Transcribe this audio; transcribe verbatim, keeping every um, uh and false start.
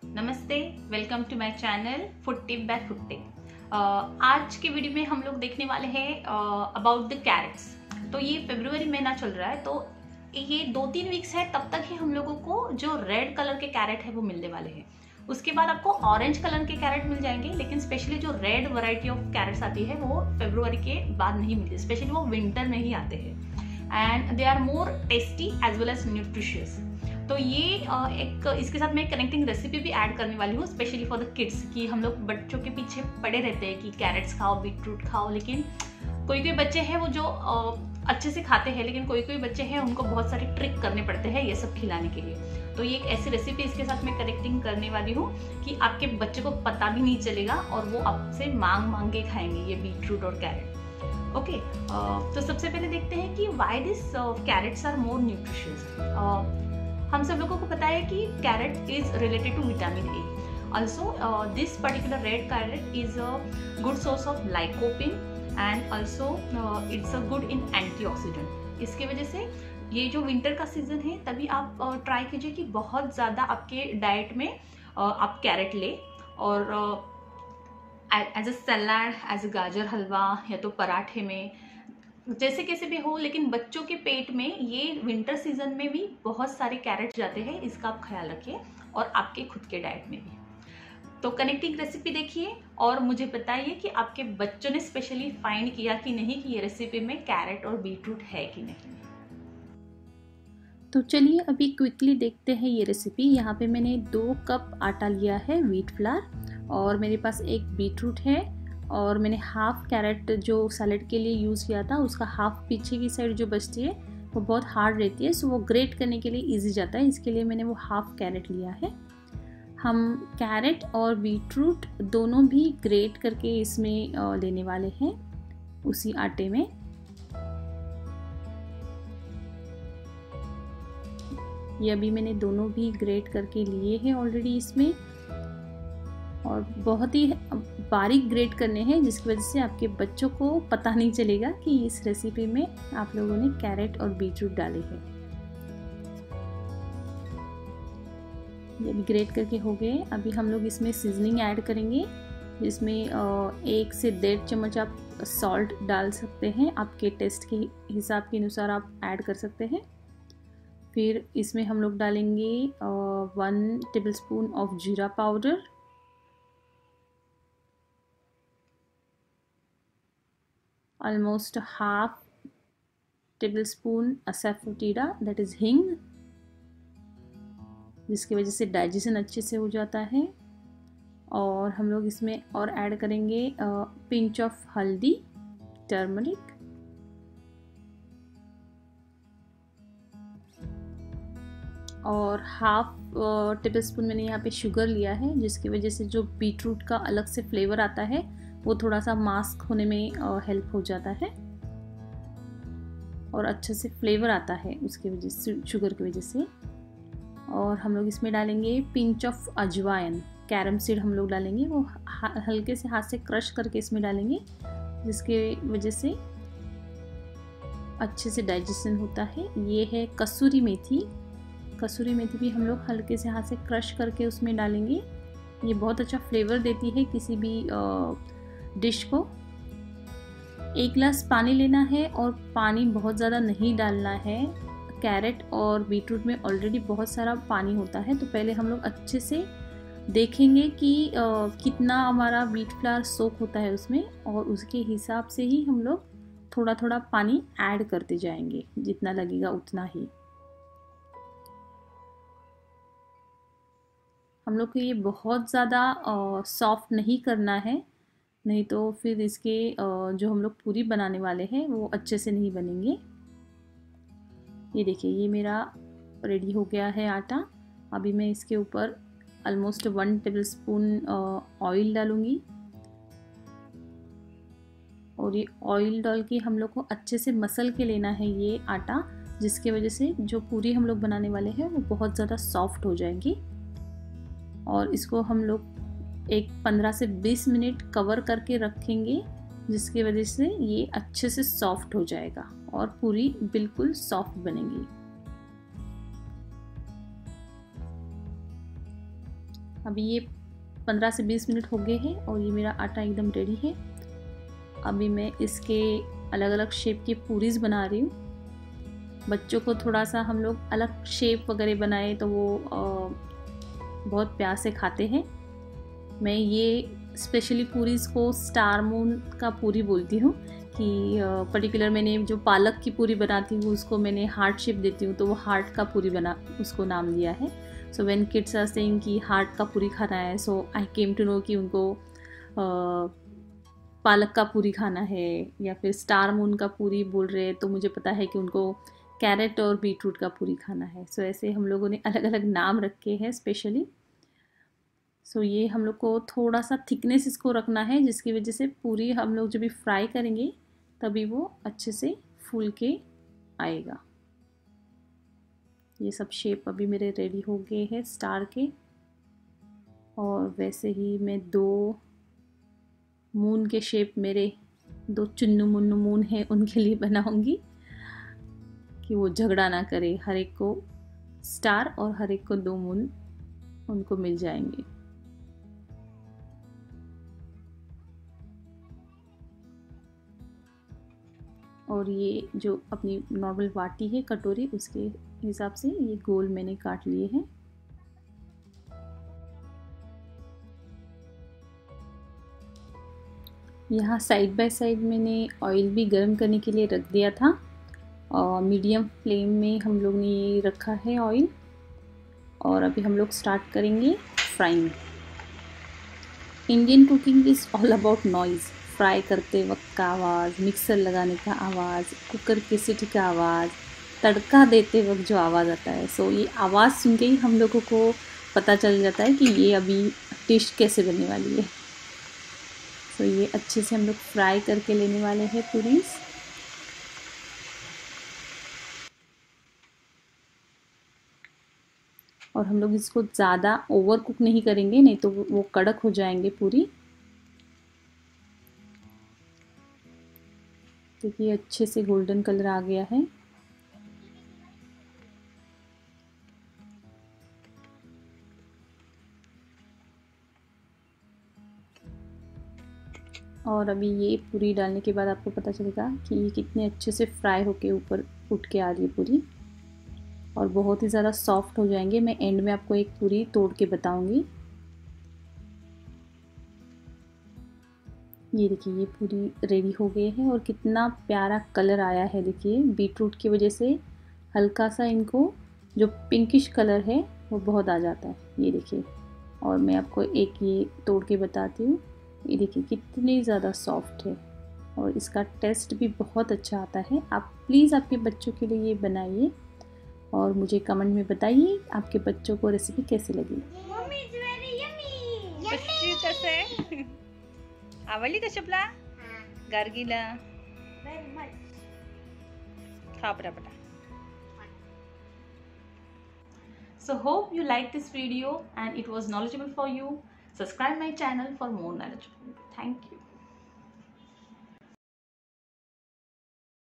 नमस्ते, welcome to my channel food tip by food tip. आज के वीडियो में हम लोग देखने वाले हैं अबाउट द कैरेट्स। तो ये फरवरी महीना चल रहा है, तो ये दो तीन वीक्स है, तब तक ही हम लोगों को जो रेड कलर के कैरेट है वो मिलने वाले हैं। उसके बाद आपको ऑरेंज कलर के कैरेट मिल जाएंगे, लेकिन स्पेशली जो रेड वैरायटी ऑफ कैरेट्स आती है वो फरवरी के बाद नहीं मिलती, स्पेशली वो विंटर में ही आते हैं and they are more tasty as well as nutritious. तो ये एक इसके साथ मैं कनेक्टिंग रेसिपी भी ऐड करने वाली हूँ, स्पेशली फॉर द किड्स, कि हम लोग बच्चों के पीछे पड़े रहते हैं कि कैरेट्स खाओ, बीटरूट खाओ, लेकिन कोई कोई बच्चे हैं वो जो अच्छे से खाते हैं, लेकिन कोई कोई बच्चे हैं उनको बहुत सारे ट्रिक करने पड़ते हैं ये सब खिलाने के लिए। तो ये एक ऐसी रेसिपी इसके साथ मैं कनेक्टिंग करने वाली हूँ कि आपके बच्चे को पता भी नहीं चलेगा और वो आपसे मांग मांग के खाएंगे ये बीटरूट और कैरेट। ओके, तो सबसे पहले देखते हैं कि why this carrots are more nutritious. हम सब लोगों को पता है कि carrot is related to vitamin A. Also, uh, this particular red carrot is a good source of lycopene and also uh, it's a good in antioxidant। इसके वजह से ये जो विंटर का सीजन है तभी आप ट्राई uh, कीजिए कि बहुत ज़्यादा आपके डाइट में uh, आप कैरेट ले, और as a salad, as a gajar halwa या तो पराठे में, जैसे कैसे भी हो, लेकिन बच्चों के पेट में ये विंटर सीजन में भी बहुत सारे कैरेट जाते हैं, इसका आप ख्याल रखिए, और आपके खुद के डाइट में भी। तो कनेक्टिंग रेसिपी देखिए और मुझे बताइए कि आपके बच्चों ने स्पेशली फाइंड किया कि नहीं कि ये रेसिपी में कैरेट और बीटरूट है कि नहीं। तो चलिए अभी क्विकली देखते हैं ये रेसिपी। यहाँ पे मैंने दो कप आटा लिया है व्हीट फ्लावर, और मेरे पास एक बीटरूट है, और मैंने हाफ कैरेट जो सैलेड के लिए यूज़ किया था उसका हाफ पीछे की साइड जो बचती है वो बहुत हार्ड रहती है, सो वो ग्रेट करने के लिए इजी जाता है, इसके लिए मैंने वो हाफ कैरेट लिया है। हम कैरेट और बीटरूट दोनों भी ग्रेट करके इसमें लेने वाले हैं उसी आटे में। ये अभी मैंने दोनों भी ग्रेट करके लिए हैं ऑलरेडी इसमें, और बहुत ही बारीक ग्रेट करने हैं जिसकी वजह से आपके बच्चों को पता नहीं चलेगा कि इस रेसिपी में आप लोगों ने कैरेट और बीटरूट डाले हैं। ये भी ग्रेट करके हो गए। अभी हम लोग इसमें सीजनिंग ऐड करेंगे, जिसमें एक से डेढ़ चम्मच आप सॉल्ट डाल सकते हैं, आपके टेस्ट के हिसाब के अनुसार आप ऐड कर सकते हैं। फिर इसमें हम लोग डालेंगे one tablespoon of jeera powder, almost half tablespoon asafoetida, that is hing, जिसकी वजह से डाइजेशन अच्छे से हो जाता है। और हम लोग इसमें और ऐड करेंगे पिंच ऑफ हल्दी, टर्मरिक, और हाफ टेबलस्पून मैंने यहाँ पे शुगर लिया है, जिसकी वजह से जो बीटरूट का अलग से फ्लेवर आता है वो थोड़ा सा मास्क होने में हेल्प हो जाता है और अच्छे से फ्लेवर आता है उसकी वजह से, शुगर की वजह से। और हम लोग इसमें डालेंगे pinch of ajwain, carom seed हम लोग डालेंगे, वो हल्के से हाथ से क्रश करके इसमें डालेंगे, जिसके वजह से अच्छे से डाइजेशन होता है। ये है कसूरी मेथी, कसूरी मेथी भी हम लोग हल्के से हाथ से क्रश करके उसमें डालेंगे, ये बहुत अच्छा फ्लेवर देती है किसी भी डिश को। एक गिलास पानी लेना है और पानी बहुत ज़्यादा नहीं डालना है, कैरेट और बीटरूट में ऑलरेडी बहुत सारा पानी होता है, तो पहले हम लोग अच्छे से देखेंगे कि आ, कितना हमारा व्हीट फ्लावर सोक होता है उसमें, और उसके हिसाब से ही हम लोग थोड़ा थोड़ा पानी ऐड करते जाएंगे, जितना लगेगा उतना ही। हम लोग को ये बहुत ज़्यादा सॉफ्ट नहीं करना है, नहीं तो फिर इसके आ, जो हम लोग पूरी बनाने वाले हैं वो अच्छे से नहीं बनेंगे। ये देखिए ये मेरा रेडी हो गया है आटा। अभी मैं इसके ऊपर ऑलमोस्ट वन टेबलस्पून ऑयल डालूंगी, और ये ऑयल डाल के हम लोग को अच्छे से मसल के लेना है ये आटा, जिसके वजह से जो पूरी हम लोग बनाने वाले हैं वो बहुत ज़्यादा सॉफ्ट हो जाएंगी। और इसको हम लोग एक पंद्रह से बीस मिनट कवर करके रखेंगे, जिसकी वजह से ये अच्छे से सॉफ्ट हो जाएगा और पूरी बिल्कुल सॉफ्ट बनेगी। अभी ये पंद्रह से बीस मिनट हो गए हैं और ये मेरा आटा एकदम रेडी है। अभी मैं इसके अलग अलग शेप की पूरीज बना रही हूँ। बच्चों को थोड़ा सा हम लोग अलग शेप वगैरह बनाए तो वो बहुत प्यार से खाते हैं। मैं ये स्पेशली पूरीज को स्टार मून का पूरी बोलती हूँ कि पर्टिकुलर मैंने जो पालक की पूरी बनाती हूँ उसको मैंने हार्ट शेप देती हूँ, तो वो हार्ट का पूरी बना उसको नाम दिया है। So when kids are saying कि हार्ट का पूरी खाना है, सो आई केम टू नो कि उनको uh, पालक का पूरी खाना है या फिर स्टार मून का पूरी बोल रहे हैं, तो मुझे पता है कि उनको कैरेट और बीटरूट का पूरी खाना है। सो so, ऐसे हम लोगों ने अलग अलग नाम रखे हैं स्पेशली। सो so, ये हम लोग को थोड़ा सा थिकनेस इसको रखना है, जिसकी वजह से पूरी हम लोग जब भी फ्राई करेंगे तभी वो अच्छे से फूल के आएगा। ये सब शेप अभी मेरे रेडी हो गए हैं स्टार के, और वैसे ही मैं दो मून के शेप, मेरे दो चुन्नू मुन्नू मून हैं उनके लिए बनाऊंगी कि वो झगड़ा ना करे, हर एक को स्टार और हर एक को दो मून उनको मिल जाएंगे। और ये जो अपनी नॉर्मल वाटी है कटोरी, उसके हिसाब से ये गोल मैंने काट लिए हैं। यहाँ साइड बाय साइड मैंने ऑयल भी गर्म करने के लिए रख दिया था, और मीडियम फ्लेम में हम लोग ने ये रखा है ऑयल। और अभी हम लोग स्टार्ट करेंगे frying. Indian cooking is all about noise. Fry करते वक्त का आवाज़, मिक्सर लगाने का आवाज़, कुकर की सीटी का आवाज़, तड़का देते वक्त जो आवाज़ आता है, सो ये आवाज़ सुन के ही हम लोगों को पता चल जाता है कि ये अभी डिश कैसे बनने वाली है। सो ये अच्छे से हम लोग फ्राई करके लेने वाले हैं पूरीज। और हम लोग इसको ज़्यादा ओवर कुक नहीं करेंगे, नहीं तो वो कड़क हो जाएंगे पूरी। देखिए अच्छे से गोल्डन कलर आ गया है। और अभी ये पूरी डालने के बाद आपको पता चलेगा कि ये कितने अच्छे से फ्राई होके ऊपर उठ के आ रही है पूरी, और बहुत ही ज़्यादा सॉफ्ट हो जाएंगे। मैं एंड में आपको एक पूरी तोड़ के बताऊंगी। ये देखिए ये पूरी रेडी हो गई है और कितना प्यारा कलर आया है। देखिए बीटरूट की वजह से हल्का सा इनको जो पिंकिश कलर है वो बहुत आ जाता है। ये देखिए, और मैं आपको एक ये तोड़ के बताती हूँ। ये देखिए कितनी ज़्यादा सॉफ्ट है और इसका टेस्ट भी बहुत अच्छा आता है। आप प्लीज़ आपके बच्चों के लिए ये बनाइए और मुझे कमेंट में बताइए आपके बच्चों को रेसिपी कैसी लगी। आवडली का शपला गार्गीला खा पटापटा। So hope you like this video and it was knowledgeable for you. Subscribe my channel for more knowledge. Thank you.